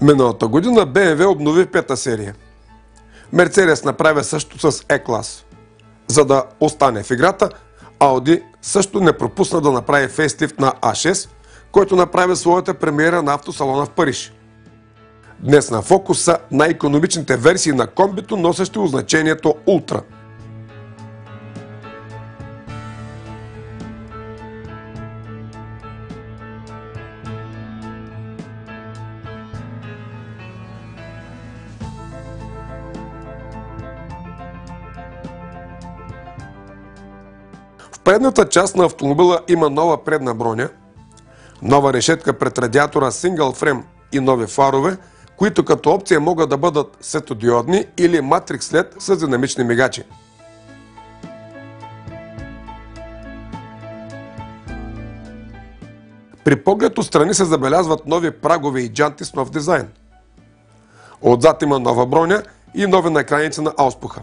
Миналата година BMW обнови пета серия. Мерцедес направи също с E-клас. За да остане в играта, Audi също не пропусна да направи фейслифт на A6, който направи своята премиера на автосалона в Париж. Днес на фокус са най-икономичните версии на комбито, носещи означението Ultra. В предната част на автомобила има нова предна броня, нова решетка пред радиатора Single Frame и нови фарове, които като опция могат да бъдат светодиодни или Matrix LED с динамични мигачи. При поглед отстрани се забелязват нови прагове и джанти с нов дизайн. Отзад има нова броня и нови накрайници на ауспуха.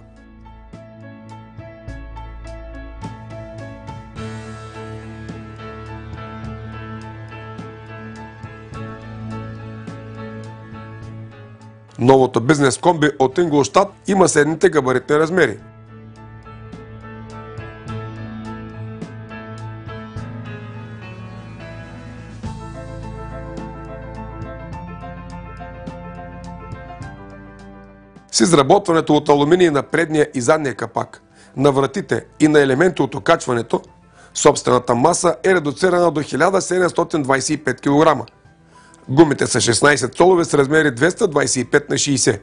Новото бизнес комби от Инглощад има следните габаритни размери. С изработването от алуминий на предния и задния капак, на вратите и на елементи от окачването, собствената маса е редуцирана до 1725 кг. Гумите са 16 цолове с размери 225 на 60.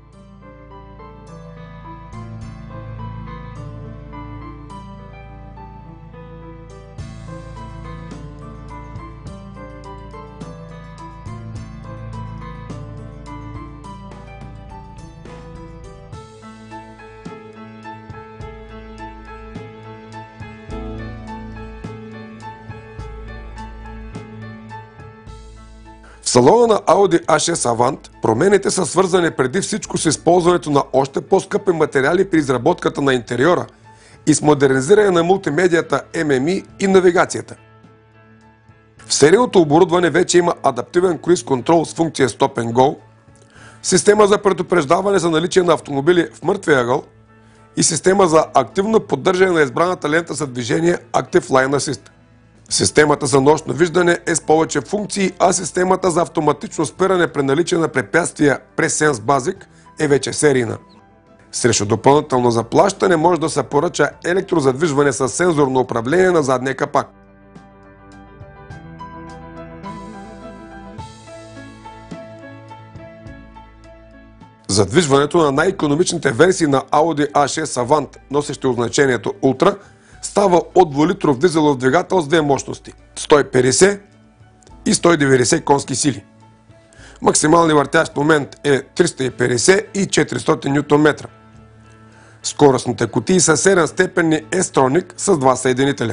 В салона на Audi A6 Avant промените са свързани преди всичко с използването на още по-скъпи материали при изработката на интериора и с модернизиране на мултимедията MMI и навигацията. В серийното оборудване вече има адаптивен круиз контрол с функция Stop and Go, система за предупреждаване за наличие на автомобили в мъртвия ъгъл и система за активно поддържане на избраната лента за движение Active Line Assist. Системата за нощно виждане е с повече функции, а системата за автоматично спиране при наличие на препятствия Presense Basic е вече серийна. Срещу допълнително заплащане може да се поръча електрозадвижване с сензорно управление на задния капак. Задвижването на най-икономичните версии на Audi A6 Avant, носещи означението Ultra, става от 2-литров дизелов двигател с две мощности – 150 и 190 конски сили. Максималният въртящ момент е 350 и 400 Нм. Скоростните кутии са 7-степенни S-Tronic с два съединителя.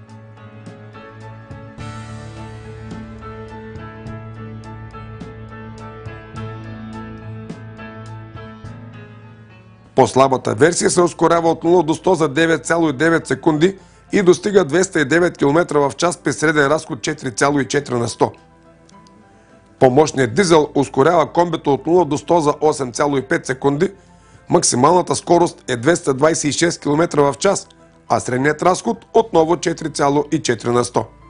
По-слабата версия се ускорява от 0 до 100 за 9,9 секунди и достига 209 км в час при среден разход 4,4 на 100. По-мощният дизел ускорява комбито от 0 до 100 за 8,5 секунди, максималната скорост е 226 км в час, а средният разход отново 4,4 на 100.